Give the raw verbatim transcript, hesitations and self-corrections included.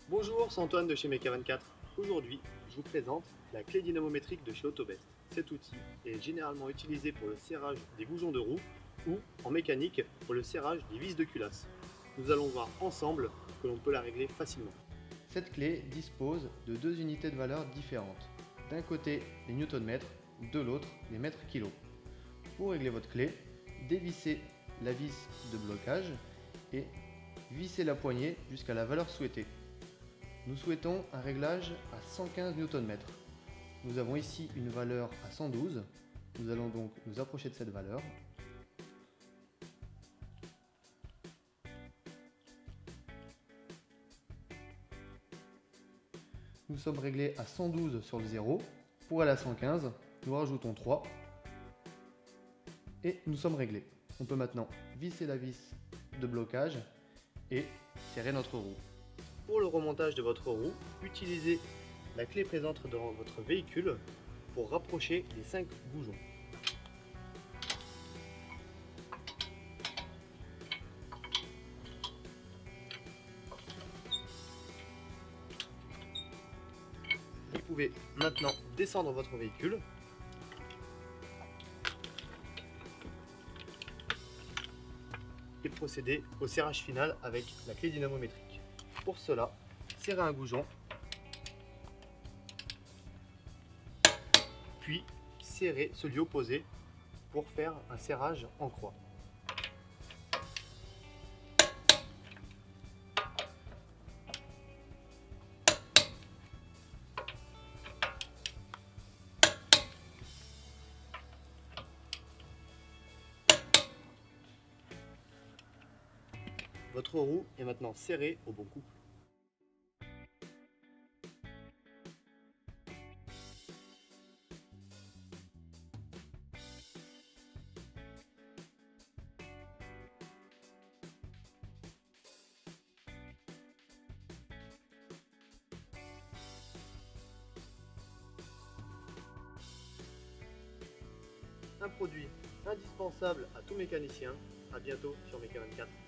Bonjour, c'est Antoine de chez Meca vingt-quatre. Aujourd'hui, je vous présente la clé dynamométrique de chez Autobest. Cet outil est généralement utilisé pour le serrage des boujons de roue ou en mécanique pour le serrage des vis de culasse. Nous allons voir ensemble que l'on peut la régler facilement. Cette clé dispose de deux unités de valeur différentes. D'un côté les newton-mètres, de l'autre les mètres kilos. Pour régler votre clé, dévissez la vis de blocage et vissez la poignée jusqu'à la valeur souhaitée. Nous souhaitons un réglage à cent quinze newton-mètres. Nous avons ici une valeur à cent douze. Nous allons donc nous approcher de cette valeur. Nous sommes réglés à cent douze sur le zéro. Pour aller à cent quinze, nous rajoutons trois. Et nous sommes réglés. On peut maintenant visser la vis de blocage et serrer notre roue. Pour le remontage de votre roue, utilisez la clé présente dans votre véhicule pour rapprocher les cinq boujons. Vous pouvez maintenant descendre votre véhicule et procéder au serrage final avec la clé dynamométrique. Pour cela, serrez un goujon, puis serrez celui opposé pour faire un serrage en croix. Votre roue est maintenant serrée au bon couple. Un produit indispensable à tout mécanicien. À bientôt sur Meca vingt-quatre.